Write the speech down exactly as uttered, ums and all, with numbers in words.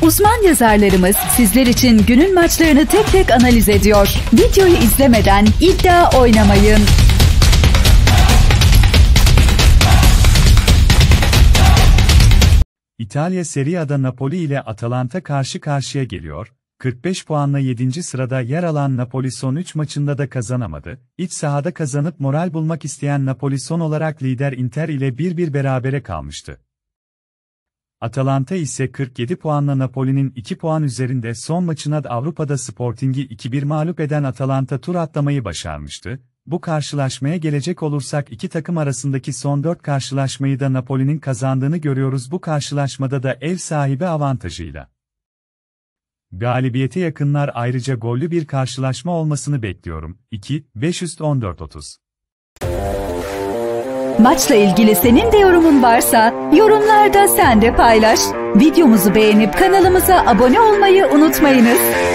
Uzman yazarlarımız sizler için günün maçlarını tek tek analiz ediyor. Videoyu izlemeden iddia oynamayın. İtalya Serie A'da Napoli ile Atalanta karşı karşıya geliyor. kırk beş puanla yedinci sırada yer alan Napoli son üç maçında da kazanamadı. İç sahada kazanıp moral bulmak isteyen Napoli son olarak lider Inter ile bir bir berabere kalmıştı. Atalanta ise kırk yedi puanla Napoli'nin iki puan üzerinde son maçına Avrupa'da Sporting'i iki bir mağlup eden Atalanta tur atlamayı başarmıştı. Bu karşılaşmaya gelecek olursak iki takım arasındaki son dört karşılaşmayı da Napoli'nin kazandığını görüyoruz, bu karşılaşmada da ev sahibi avantajıyla. Galibiyete yakınlar, ayrıca gollü bir karşılaşma olmasını bekliyorum. iki beş üst on dört otuz. Maçla ilgili senin de yorumun varsa yorumlarda sen de paylaş. Videomuzu beğenip kanalımıza abone olmayı unutmayınız.